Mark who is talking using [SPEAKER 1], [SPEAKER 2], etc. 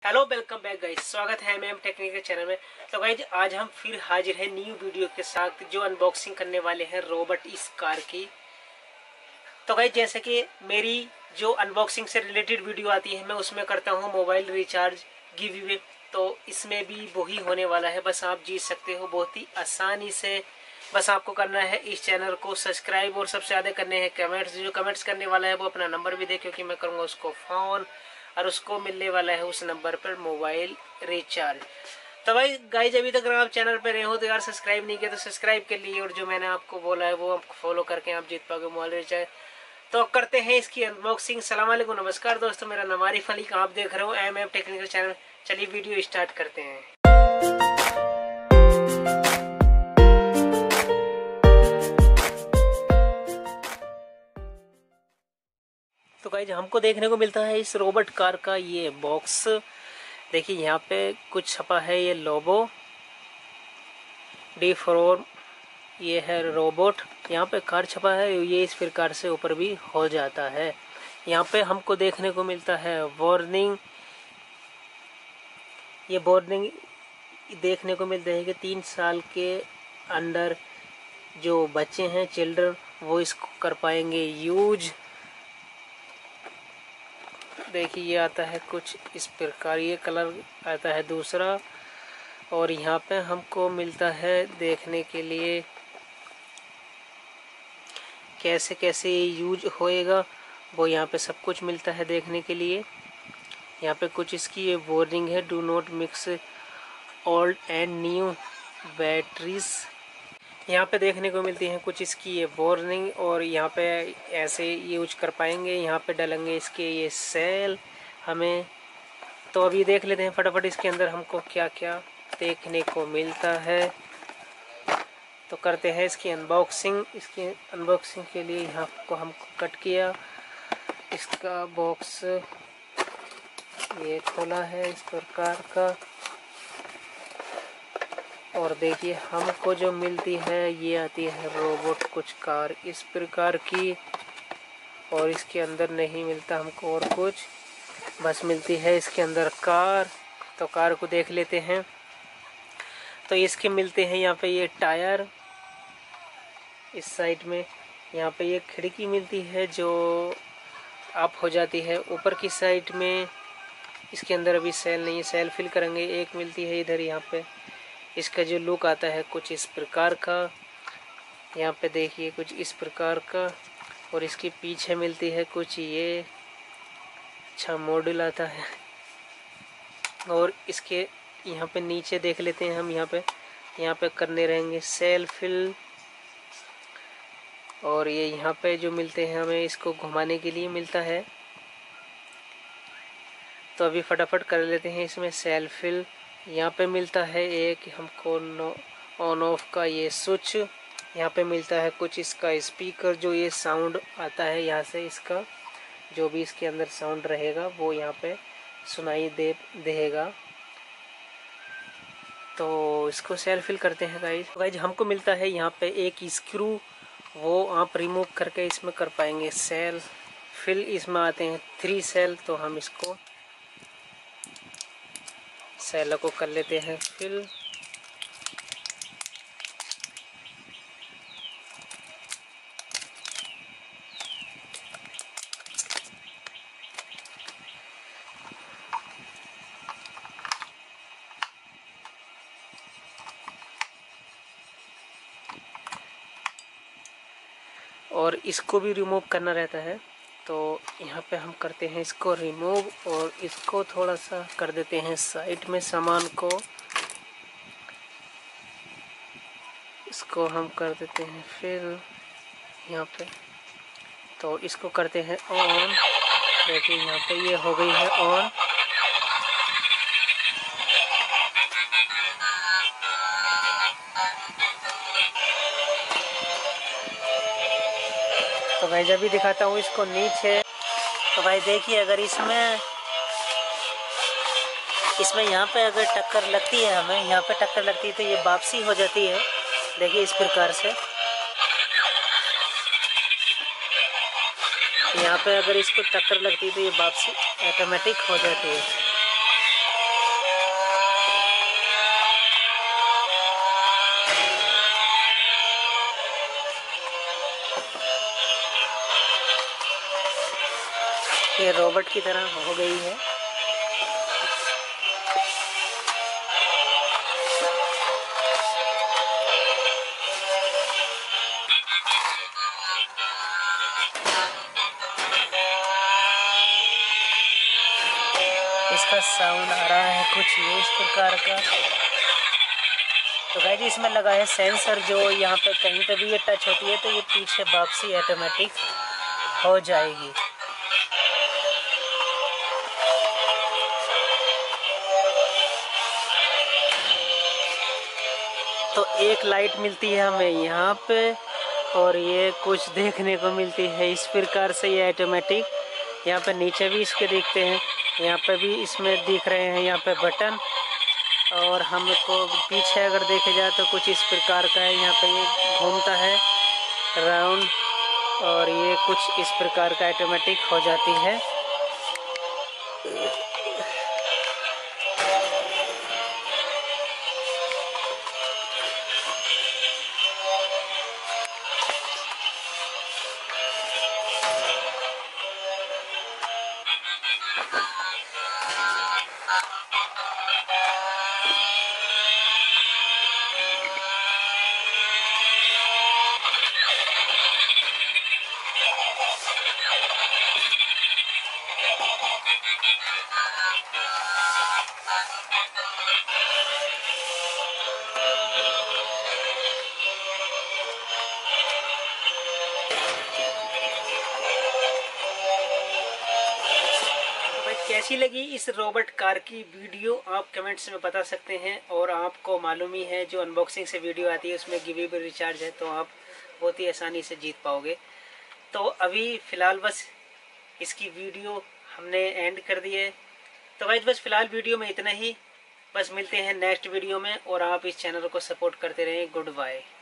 [SPEAKER 1] Hello welcome back guys, स्वागत है MM technical channel में। तो गाइस आज हम फिर हाजिर हैं न्यू वीडियो के साथ, जो अनबॉक्सिंग करने वाले हैं रोबोट इस कार की। तो गाइस जैसे कि मेरी जो अनबॉक्सिंग से रिलेटेड वीडियो आती है, मैं उसमें करता हूं मोबाइल रिचार्ज गिव अवे। तो इसमें भी वही होने वाला है, बस आप जीत सकते हो बहुत ही आसानी से। बस आपको करना है इस चैनल को सब्सक्राइब और सबसे ज़्यादा करने हैं कमेंट्स। जो कमेंट्स करने वाला है वो अपना नंबर भी दे, क्योंकि मैं करूँगा उसको फ़ोन और उसको मिलने वाला है उस नंबर पर मोबाइल रिचार्ज। तो भाई गाइज अभी तक अगर आप चैनल पर रहे हो तो यार सब्सक्राइब नहीं किया तो सब्सक्राइब कर लिए, और जो मैंने आपको बोला है वो आप फॉलो करके आप जीत पाओगे मोबाइल रिचार्ज। तो अब करते हैं इसकी अनबॉक्सिंग। सलाम वालेकुम, नमस्कार दोस्तों, मेरा नाम आरिफ अली का आप देख रहे हो MM टेक्निकल चैनल। चलिए वीडियो स्टार्ट करते हैं। तो गाइज हमको देखने को मिलता है इस रोबोट कार का ये बॉक्स। देखिए यहाँ पे कुछ छपा है, ये लोबो D4, ये है रोबोट। यहाँ पे कार छपा है, ये इस प्रकार से ऊपर भी हो जाता है। यहाँ पे हमको देखने को मिलता है वार्निंग। ये वार्निंग देखने को मिलता है कि 3 साल के अंडर जो बच्चे हैं, चिल्ड्रन, वो इसको कर पाएंगे यूज। देखिए ये आता है कुछ इस प्रकार, ये कलर आता है दूसरा। और यहाँ पे हमको मिलता है देखने के लिए कैसे कैसे ये यूज होएगा, वो यहाँ पे सब कुछ मिलता है देखने के लिए। यहाँ पे कुछ इसकी ये वार्निंग है, do not mix old and new batteries. यहाँ पे देखने को मिलती हैं कुछ इसकी ये वार्निंग, और यहाँ पे ऐसे यूज कर पाएंगे। यहाँ पे डालेंगे इसके ये सेल हमें। तो अभी देख लेते हैं फटाफट इसके अंदर हमको क्या क्या देखने को मिलता है। तो करते हैं इसकी अनबॉक्सिंग। इसकी अनबॉक्सिंग के लिए यहाँ को हमको कट किया, इसका बॉक्स ये खोला है इस प्रकार का। और देखिए हमको जो मिलती है ये आती है रोबोट कुछ कार इस प्रकार की, और इसके अंदर नहीं मिलता हमको और कुछ, बस मिलती है इसके अंदर कार। तो कार को देख लेते हैं। तो इसके मिलते हैं यहाँ पे ये टायर इस साइड में। यहाँ पे ये खिड़की मिलती है जो ऑफ हो जाती है ऊपर की साइड में। इसके अंदर अभी सेल नहीं है, सेल फिल करेंगे। एक मिलती है इधर, यहाँ पे इसका जो लुक आता है कुछ इस प्रकार का। यहाँ पे देखिए कुछ इस प्रकार का। और इसके पीछे मिलती है कुछ ये अच्छा मॉडल आता है। और इसके यहाँ पे नीचे देख लेते हैं हम। यहाँ पे करने रहेंगे सेल फिल। और ये यहाँ पे जो मिलते हैं हमें इसको घुमाने के लिए मिलता है। तो अभी फटाफट कर लेते हैं इसमें सेल फिल। यहाँ पे मिलता है एक हमको ऑन ऑफ का ये स्विच। यहाँ पे मिलता है कुछ इसका स्पीकर, जो ये साउंड आता है यहाँ से, इसका जो भी इसके अंदर साउंड रहेगा वो यहाँ पे सुनाई देगा। तो इसको सेल फिल करते हैं गाइज। तो गाइज हमको मिलता है यहाँ पे एक स्क्रू, वो आप रिमूव करके इसमें कर पाएंगे सेल फिल। इसमें आते हैं 3 सेल, तो हम इसको सेल को कर लेते हैं फिल। और इसको भी रिमूव करना रहता है। तो यहाँ पे हम करते हैं इसको रिमूव, और इसको थोड़ा सा कर देते हैं साइड में सामान को। इसको हम कर देते हैं फिर यहाँ पे। तो इसको करते हैं ऑन। देखिए यहाँ पे ये हो गई है ऑन। तो भाई जब भी दिखाता हूँ इसको नीचे। तो भाई देखिए अगर इसमें यहाँ पे अगर टक्कर लगती है, हमें यहाँ पे टक्कर लगती है तो ये वापसी हो जाती है। देखिए इस प्रकार से यहाँ पे अगर इसको टक्कर लगती है तो ये वापसी ऑटोमेटिक हो जाती है। ये रोबोट की तरह हो गई है। इसका साउंड आ रहा है कुछ ये इस प्रकार का। तो गाइस इसमें लगा है सेंसर, जो यहाँ पे कहीं पे भी ये टच होती है तो ये पीछे वापसी ऑटोमेटिक हो जाएगी। तो एक लाइट मिलती है हमें यहाँ पे, और ये कुछ देखने को मिलती है इस प्रकार से ये ऑटोमेटिक। यहाँ पे नीचे भी इसके दिखते हैं, यहाँ पे भी इसमें दिख रहे हैं यहाँ पे बटन। और हमको पीछे अगर देखे जाए तो कुछ इस प्रकार का है, यहाँ पे ये घूमता है राउंड, और ये कुछ इस प्रकार का ऑटोमेटिक हो जाती है। कैसी लगी इस रोबोट कार की वीडियो आप कमेंट्स में बता सकते हैं। और आपको मालूम ही है जो अनबॉक्सिंग से वीडियो आती है उसमें गिवेबल रिचार्ज है, तो आप बहुत ही आसानी से जीत पाओगे। तो अभी फ़िलहाल बस इसकी वीडियो हमने एंड कर दी है। तो गाइस बस फ़िलहाल वीडियो में इतना ही। बस मिलते हैं नेक्स्ट वीडियो में, और आप इस चैनल को सपोर्ट करते रहें। Good bye.